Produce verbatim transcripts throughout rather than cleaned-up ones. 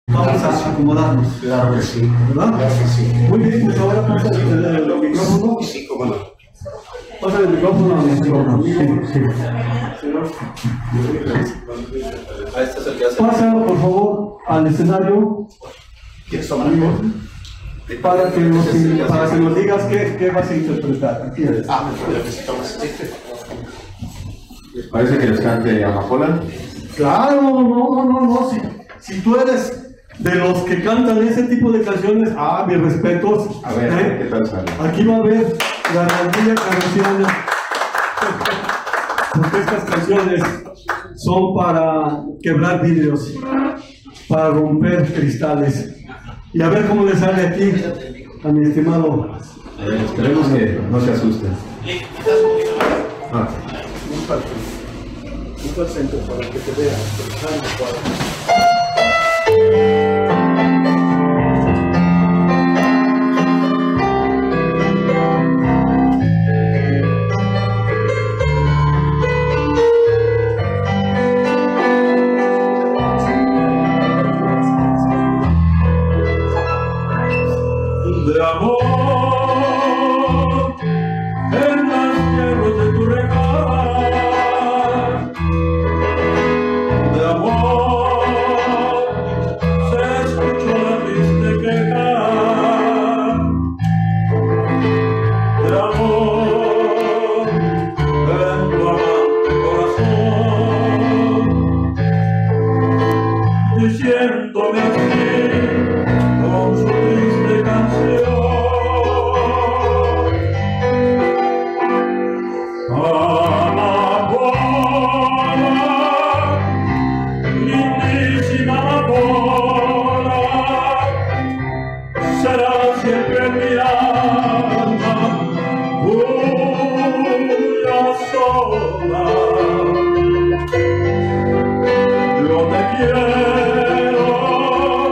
Vamos a acomodarnos. Claro que sí. ¿Verdad? Claro que sí. Muy bien, pues ahora pasa el, el, el micrófono. Sí, cómo no. Pasa el micrófono a nuestro amigo. Sí, sí. Ah, este es el que hace. Pasa, por favor, al escenario. ¿Quieres tomar algo? Para que nos, para que nos digas qué, qué vas a interpretar. Aquí eres. Ah, ya que sí tomas. ¿Les parece que les cante Amapola? Claro, no, no, no, no. Si, si tú eres de los que cantan ese tipo de canciones, ah, mis respetos. A ver, ¿eh? ¿qué tal sale? Aquí va a haber la rondilla carrociana. Porque estas canciones son para quebrar vidrios, para romper cristales. Y a ver cómo le sale aquí a mi estimado. A ver, esperemos que no se asusten. Ah. Un al centro para que te vea. De amor en las hierbas de tu regar, de amor se escuchó la triste queja, de amor en tu amante corazón, diciéndome así con su triste canción. Amapola, lindísima amapola, será siempre mi alma, tuya sola. Yo te quiero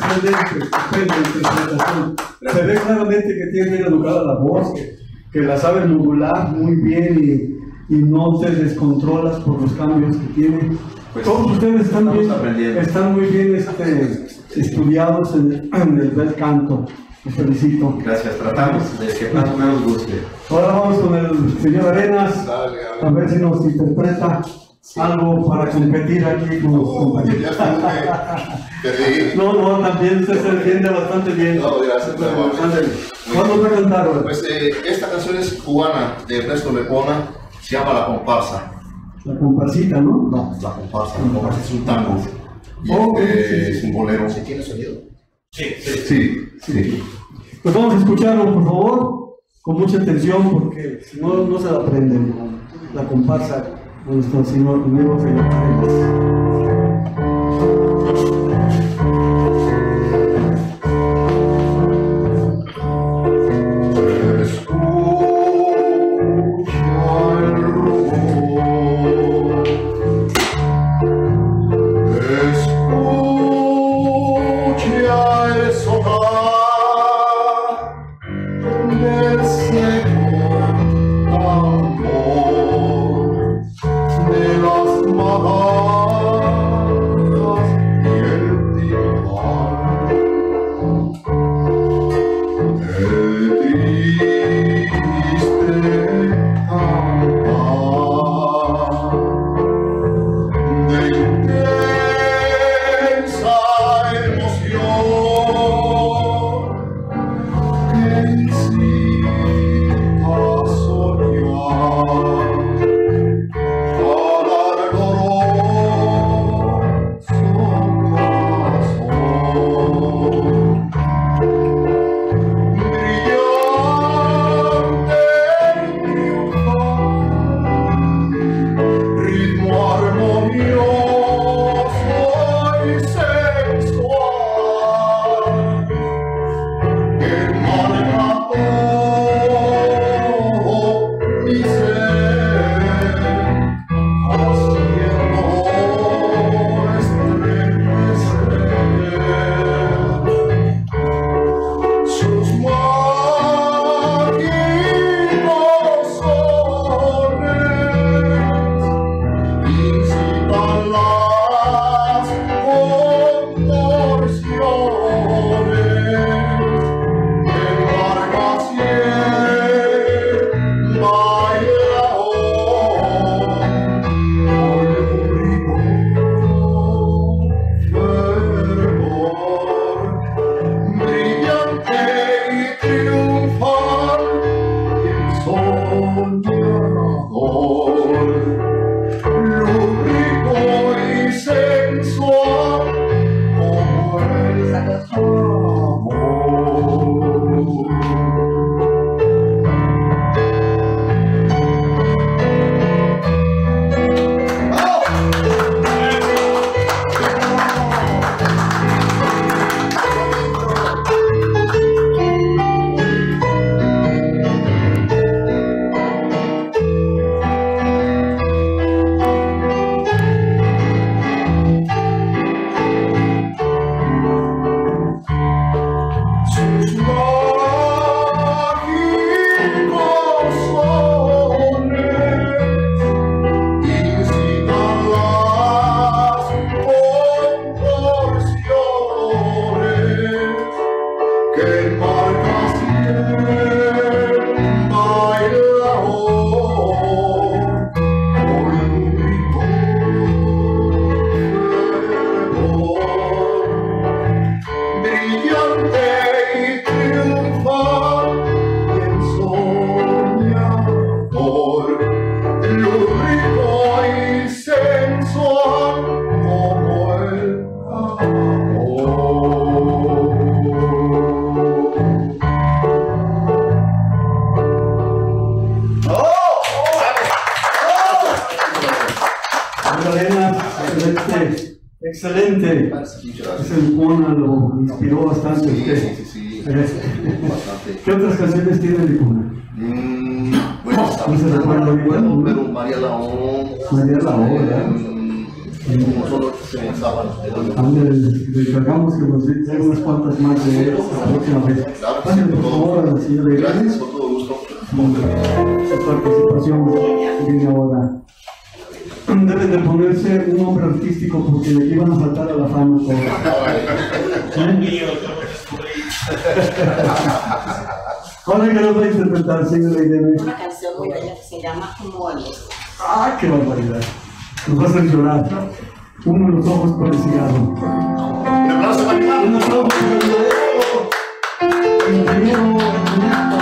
sorprendente, estupenda interpretación. Se ve claramente que tiene bien educada la voz, que, que la sabe modular muy bien y, y no te descontrolas por los cambios que tiene. Pues, todos ustedes están, bien, están muy bien este, estudiados en el, en el bel canto. Los felicito. Gracias, tratamos de que más o menos guste. Ahora vamos con el señor Arenas, a ver si nos interpreta algo para competir aquí con los compañeros. No, no, también usted se defiende bastante bien. No, gracias. ¿Cuándo va a cantar ahora? Pues eh, esta canción es cubana, de Ernesto Lepona, se llama La Comparsa. La comparsita, ¿no? No, La Comparsa, La Comparsa es un tango. Y Oh, este sí, sí, es un bolero. ¿Sí tiene sonido? Sí, sí, sí. sí. Pues vamos a escucharlo, por favor, con mucha atención, porque si no, no se la aprenden. La comparsa de nuestro señor amigo señor Arenas. Excelente. Ese Lepona lo inspiró bastante Sí, usted. sí, sí, sí. Bastante. ¿Qué otras canciones tiene Lepona? Mm, bueno, No se recuerda bien. bueno, pero María Laón. María Laón, ¿verdad? mm, Como solo se sábado. Le encargamos que nos den unas cuantas más de la próxima vez. Pasen por favor a la señora Iglesias. Gracias, con todo gusto. Su participación viene ahora. Deben de ponerse un nombre artístico porque de aquí van a faltar a la fama todos. ¿Eh? Ahora que nos va a interpretar, señora Irene. Una canción muy bella que se llama Como el Oso. ¡Ah, qué barbaridad! Nos vas a llorar. Uno de los ojos por el cigarro. Un aplauso para Iván. Un aplauso para el maestro. Ingeniero Ernesto.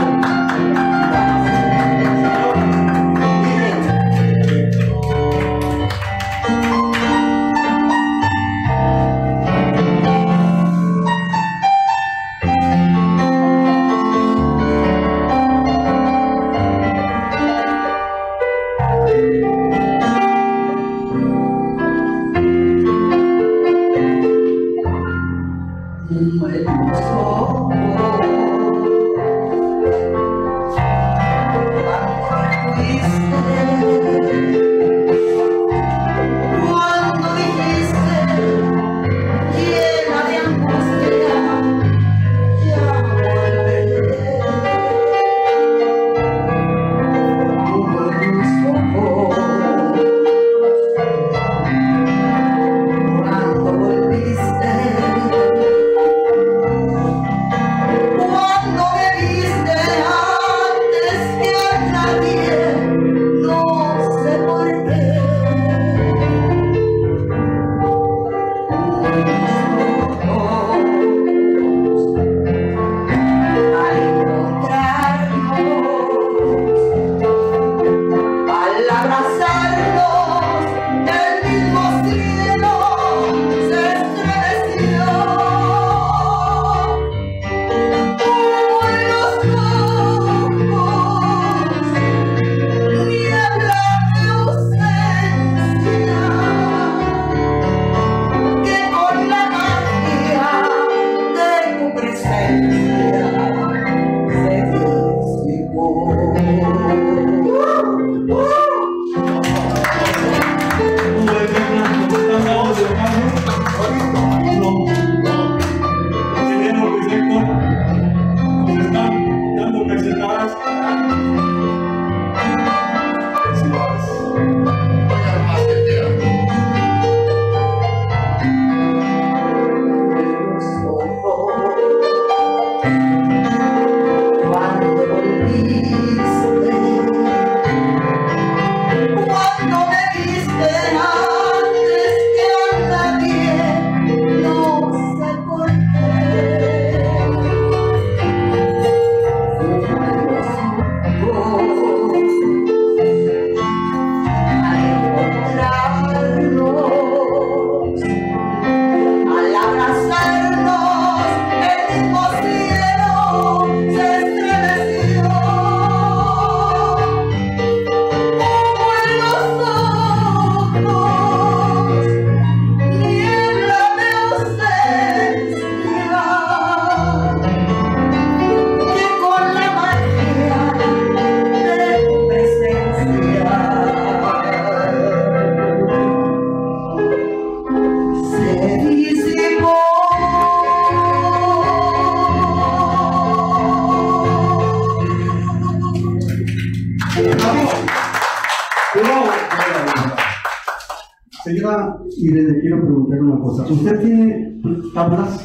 Señora Irene, quiero preguntarle una cosa. ¿Usted tiene tablas?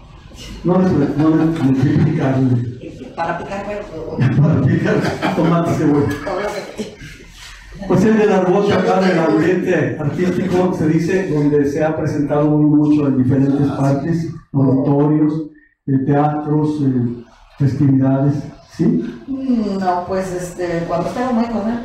No les no, no, no, picarle. Para picar huevo. Para picar tomate y cebolla. Pues es del árbol acá del ambiente artístico, se dice, donde se ha presentado mucho en diferentes partes, auditorios, eh, teatros, eh, festividades, ¿sí? No, pues este, cuando estaba muy joven,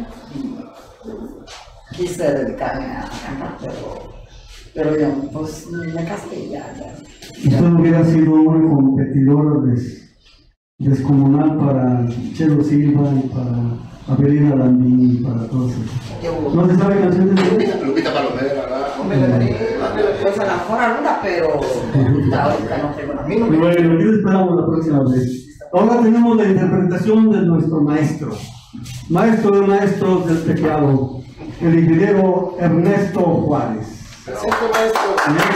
quise dedicarme a cantar, pero, pero yo, pues me casé y ya, ya. Usted hubiera sido una competidora des, descomunal para Chelo Silva y para Avelina Landín y para todos ellos. ¿No se sabe canciones de Lupita? Lupita Palomera, ¿verdad? Hombre, pues a lo mejor alguna, pero ahorita no tengo la misma. Bueno, ¿qué esperamos la próxima vez? Ahora tenemos la interpretación de nuestro maestro, maestro de maestros del teclado, el ingeniero Ernesto Juárez. Presente, maestro.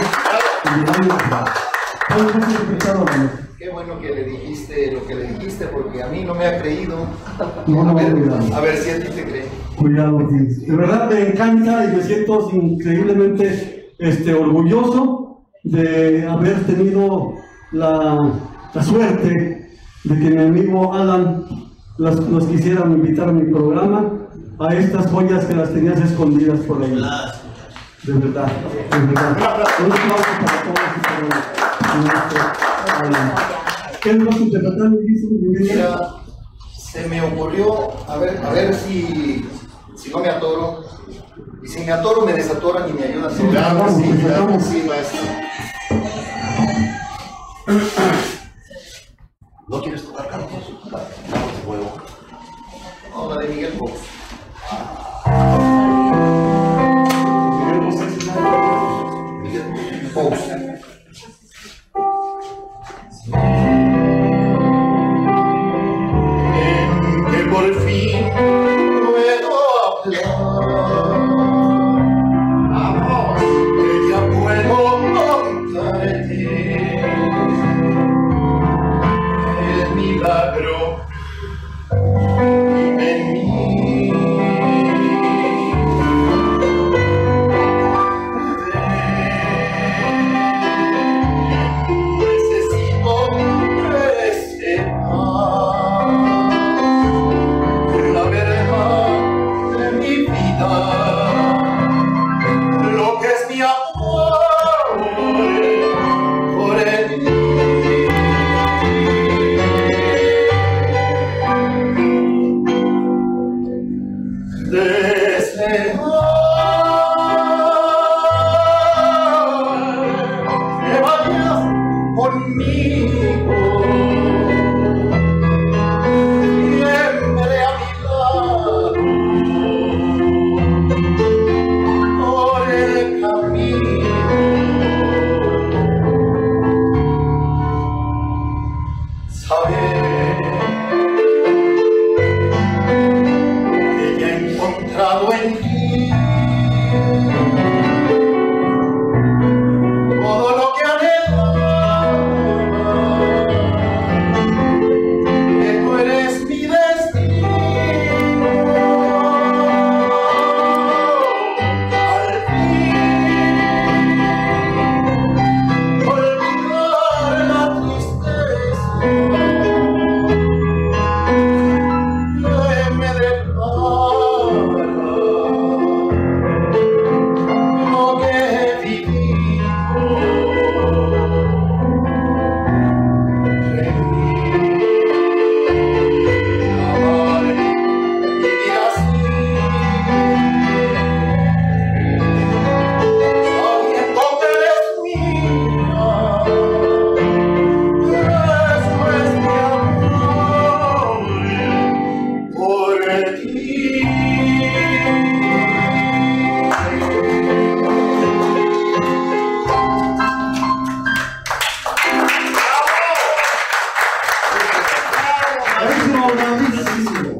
Qué bueno que le dijiste lo que le dijiste, porque a mí no me ha creído. No, no, a, ver, cuidado. a ver si a ti te cree. Cuidado, Luis. De verdad me encanta y me siento increíblemente este, orgulloso de haber tenido la, la suerte de que mi amigo Alan los, los quisiera invitar a mi programa, a estas joyas que las tenías escondidas por ahí. De verdad, de verdad. Un aplauso para todos y para Alan. ¿Qué nos vas a interpretar, Mira, se me ocurrió, a ver, a ver si, si no me atoro. Y si me atoro, me desatoran y me ayudan. Sí, claro, sí, claro, sí, maestro. ¿No quieres tocar cantos? Vamos de huevo. No, la de Miguel Fox. Miguel Fox. Que por fin puedo hablar. Vamos, que ya puedo contarte el milagro vive en mí. Necesito que la verdad de mi vida, lo que es mi amor por él. Desde que vayas conmigo, siempre a mi lado, por el camino. Saber que ya he encontrado en ti todo lo que anhelaba, que tú eres mi destino. Al fin olvidar la tristeza que me depara lo que he vivido. Amar y vivir así, sabiendo que eres mía. Eso es mi amor por ti. Bravísimo, bravísimo.